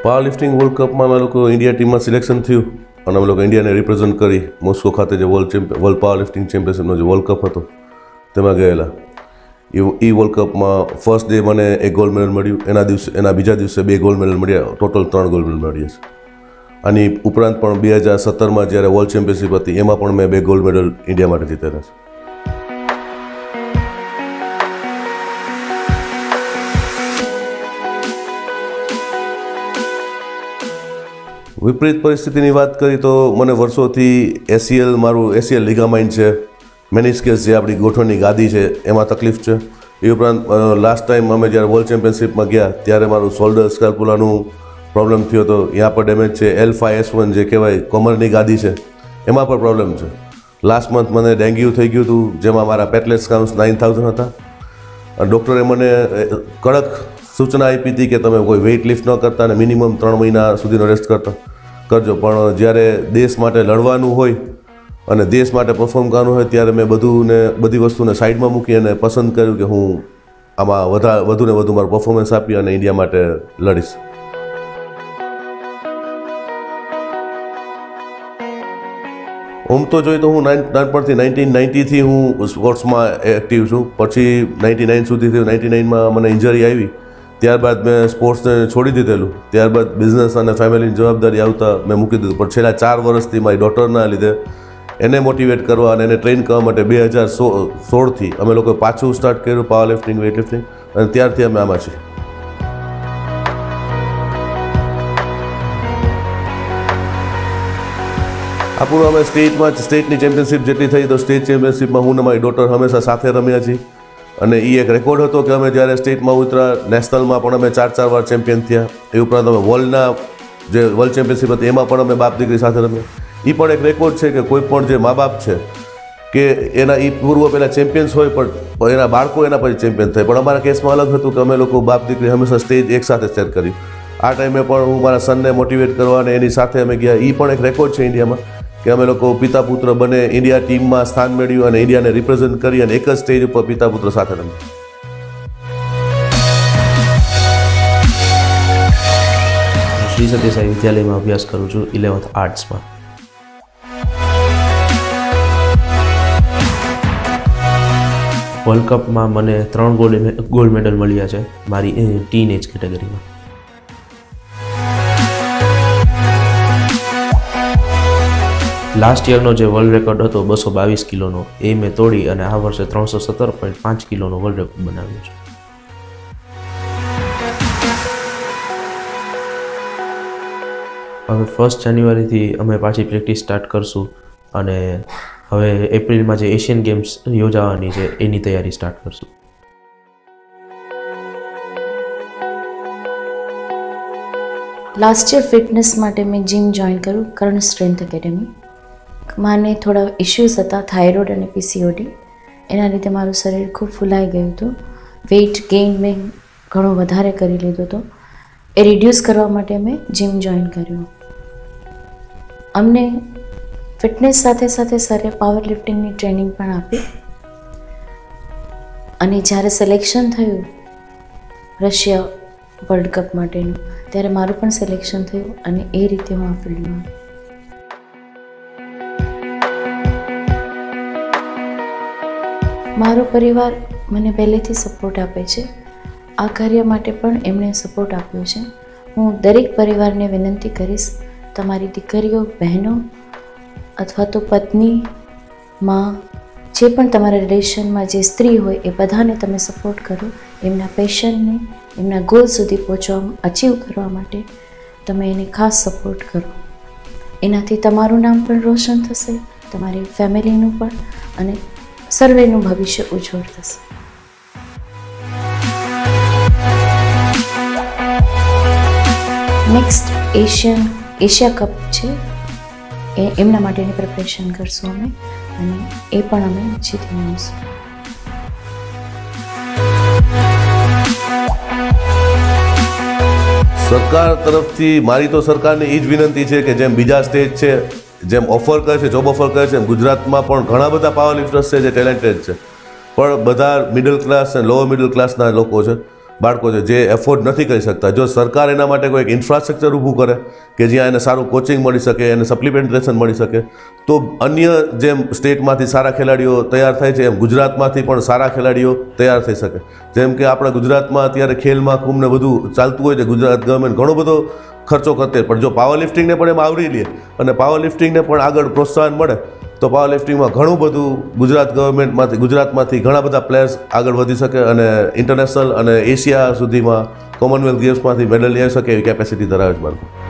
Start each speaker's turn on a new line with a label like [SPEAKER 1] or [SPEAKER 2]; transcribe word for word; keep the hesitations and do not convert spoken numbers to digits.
[SPEAKER 1] Power lifting world કપમાં અમે લોકો ઇન્ડિયા ટીમમાં સિલેક્શન થયું અને અમે લોકો ઇન્ડિયાને રિપ્રેઝન્ટ કરી મોસ્કો ખાતે જે world champ world power lifting ચેમ્પિયનશિપનો જે વર્લ્ડ કપ હતો તેમાં ગયેલા. એ એ વર્લ્ડ કપમાં ફર્સ્ટ ડે મને એક ગોલ્ડ મેડલ મળ્યું, એના દિવસે એના બીજા દિવસે બે ગોલ્ડ મેડલ મળ્યા, ટોટલ ત્રણ ગોલ્ડ મેડલ મળ્યા છે. આની ઉપરાંત પણ બે હજાર સત્તરમાં જ્યારે વર્લ્ડ ચેમ્પિયનશિપ હતી એમાં પણ મેં બે ગોલ્ડ મેડલ ઇન્ડિયા માટે જીતેલા છે. વિપરીત પરિસ્થિતિની વાત કરી તો મને વર્ષોથી એસીએલ મારું એસીએલ લિગામાઇન્ટ છે, મેનિસ્કસ જે આપણી ગોઠણની ગાદી છે એમાં તકલીફ છે. એ ઉપરાંત લાસ્ટ ટાઈમ અમે જ્યારે વર્લ્ડ ચેમ્પિયનશિપમાં ગયા ત્યારે મારું શોલ્ડર સ્કાર્પુલાનું પ્રોબ્લેમ થયો હતો, ત્યાં પર ડેમેજ છે. એલ ફાઈવ એસ વન જે કહેવાય કમરની ગાદી છે એમાં પણ પ્રોબ્લેમ છે. લાસ્ટ મંથ મને ડેન્ગ્યુ થઈ ગયું હતું જેમાં મારા પેટલેટ્સ કાઉન્ટ્સ નાઇન થાઉઝન્ડ હતા. ડૉક્ટરે મને કડક સૂચના આપી હતી કે તમે કોઈ વેઇટ લિફ્ટ ન કરતા અને મિનિમમ ત્રણ મહિના સુધીનો રેસ્ટ કરતા કરજો. પણ જ્યારે દેશ માટે લડવાનું હોય અને દેશ માટે પરફોર્મ કરવાનું હોય ત્યારે મેં બધું ને બધી વસ્તુને સાઈડમાં મૂકી અને પસંદ કર્યું કે હું આમાં વધારે વધુ ને વધુ મારું પરફોર્મન્સ આપી અને ઇન્ડિયા માટે લડીશ. ઓમ તો જોઈએ તો હું નાનપણથી નાઇન્ટીન નાઇન્ટીથી હું સ્પોર્ટ્સમાં એક્ટિવ છું. પછી નાઇન્ટી નાઇન સુધી થયું. નાઇન્ટી નાઇનમાં મને ઇન્જરી આવી, ત્યારબાદ મેં સ્પોર્ટ્સને છોડી દીધેલું. ત્યારબાદ બિઝનેસ અને ફેમિલીની જવાબદારી આવતા મેં મૂકી દીધું. પણ છેલ્લા ચાર વર્ષથી મારી ડોટરના લીધે એને મોટિવેટ કરવા અને એને ટ્રેન કરવા માટે બે હજાર સો સોળથી અમે લોકોએ પાછું સ્ટાર્ટ કર્યું પાવર લિફ્ટિંગ, વેઇટ લિફ્ટિંગ, અને ત્યારથી અમે આમાં છીએ. આપણું અમે સ્ટેટમાં સ્ટેટની ચેમ્પિયનશિપ જેટલી થઈ તો સ્ટેટ ચેમ્પિયનશિપમાં હું ને મારી ડોટર હંમેશા સાથે રમ્યા છીએ અને એ એક રેકોર્ડ હતો કે અમે જ્યારે સ્ટેટમાં ઉતર્યા, નેશનલમાં પણ અમે ચાર ચાર વાર ચેમ્પિયન થયા. એ ઉપરાંત અમે વર્લ્ડના જે વર્લ્ડ ચેમ્પિયનશિપ હતી એમાં પણ અમે બાપ દીકરી સાથે રમ્યા. એ પણ એક રેકોર્ડ છે કે કોઈ પણ જે મા બાપ છે કે એના એ પૂર્વ પહેલાં ચેમ્પિયન્સ હોય પણ એના બાળકો એના પછી ચેમ્પિયન થાય. પણ અમારા કેસમાં અલગ હતું કે અમે લોકો બાપ દીકરી હંમેશા સ્ટેજ એક સાથે શેર કરી. આ ટાઈમે પણ હું મારા સનને મોટિવેટ કરવા અને એની સાથે અમે ગયા. એ પણ એક રેકોર્ડ છે ઇન્ડિયામાં કે અમે લોકો પિતા પુત્ર બને ઇન્ડિયા ટીમમાં સ્થાન મેળવ્યું અને ઇન્ડિયાને રિપ્રેઝન્ટ કરી અને એક જ સ્ટેજ ઉપર પિતા પુત્ર સાથે રમ્યા.
[SPEAKER 2] શ્રી સત્યસાઈ વિદ્યાલયમાં અભ્યાસ કરું છું, ઇલેવન્થ આર્ટ્સમાં. વર્લ્ડ કપમાં મને ત્રણ ગોલ્ડ ગોલ્ડ મેડલ મળ્યા છે મારી ટીન એજ કેટેગરીમાં. લાસ્ટ યરનો જે વર્લ્ડ રેકોર્ડ હતો બસો બાવીસ કિલોનો એ મેં તોડી અને આ વર્ષે ત્રણસો સત્તર પોઈન્ટ પાંચ કિલોનો વર્લ્ડ રેકોર્ડ બનાવ્યો છે. હવે ફર્સ્ટ જાન્યુઆરીથી અમે પાછી પ્રેક્ટિસ સ્ટાર્ટ કરશું અને હવે એપ્રિલમાં જે એશિયન ગેમ્સ યોજાવાની છે એની તૈયારી સ્ટાર્ટ કરશું.
[SPEAKER 3] લાસ્ટ યર ફિટનેસ માટે મેં જીમ જોઈન કર્યું, કરણ સ્ટ્રેન્થ એકેડમી. મને થોડા ઇશ્યુઝ હતા, થાઇરોઇડ અને પીસીઓડી, એના લીધે મારું શરીર ખૂબ ફૂલાઈ ગયું હતું. વેઇટ ગેઇન મેં ઘણો વધારે કરી લીધો હતો. એ રિડ્યુસ કરવા માટે મેં જીમ જોઈન કર્યું. અમને ફિટનેસ સાથે સાથે સરે પાવર લિફ્ટિંગની ટ્રેનિંગ પણ આપી અને જ્યારે સિલેક્શન થયું રશિયા વર્લ્ડ કપ માટેનું ત્યારે મારું પણ સિલેક્શન થયું અને એ રીતે હું આ ફિલ્ડમાં. મારો પરિવાર મને પહેલેથી સપોર્ટ આપે છે. આ કાર્ય માટે પણ એમણે સપોર્ટ આપ્યો છે. હું દરેક પરિવારને વિનંતી કરીશ, તમારી દીકરીઓ, બહેનો અથવા તો પત્ની, માં, જે પણ તમારા રિલેશનમાં જે સ્ત્રી હોય એ બધાને તમે સપોર્ટ કરો. એમના પેશનને, એમના ગોલ સુધી પહોંચવા અચીવ કરવા માટે તમે એને ખાસ સપોર્ટ કરો. એનાથી તમારું નામ પણ રોશન થશે, તમારી ફેમિલીનું પણ, અને સર્વેનું ભવિષ્ય ઉજ્જવળ થશે. નેક્સ્ટ એશિયન એશિયા કપ છે એ એમના માટેની પ્રિપરેશન કરશું અમે અને એ પણ અમે જીતીને આવીશું.
[SPEAKER 1] સરકાર તરફથી મારી તો સરકારને એ જ વિનંતી છે કે જેમ બીજા સ્ટેટ છે જેમ ઓફર કરે છે, જોબ ઓફર કરે છે, એમ ગુજરાતમાં પણ ઘણા બધા પાવર લિફ્ટર્સ છે જે ટેલેન્ટેડ છે, પણ બધા મિડલ ક્લાસ અને લોઅર મિડલ ક્લાસના લોકો છે. બાળકો છે જે એફોર્ડ નથી કરી શકતા, જો સરકાર એના માટે કોઈ ઇન્ફ્રાસ્ટ્રક્ચર ઊભું કરે કે જ્યાં એને સારું કોચિંગ મળી શકે, એને સપ્લિમેન્ટેશન મળી શકે, તો અન્ય જેમ સ્ટેટમાંથી સારા ખેલાડીઓ તૈયાર થાય છે એમ ગુજરાતમાંથી પણ સારા ખેલાડીઓ તૈયાર થઈ શકે. જેમ કે આપણા ગુજરાતમાં અત્યારે ખેલ મહાકુંભ ને બધું ચાલતું હોય છે, ગુજરાત ગવર્મેન્ટ ઘણો બધો ખર્ચો કરતી, પણ જો પાવર લિફ્ટિંગને પણ એમાં આવરી લે અને પાવર લિફ્ટિંગને પણ આગળ પ્રોત્સાહન મળે તો પાવર લિફ્ટિંગમાં ઘણું બધું ગુજરાત ગવર્મેન્ટમાંથી ગુજરાતમાંથી ઘણા બધા પ્લેયર્સ આગળ વધી શકે અને ઇન્ટરનેશનલ અને એશિયા સુધીમાં કોમનવેલ્થ ગેમ્સમાંથી મેડલ લઈ આવી શકે એવી કેપેસિટી ધરાવે છે બાળકો.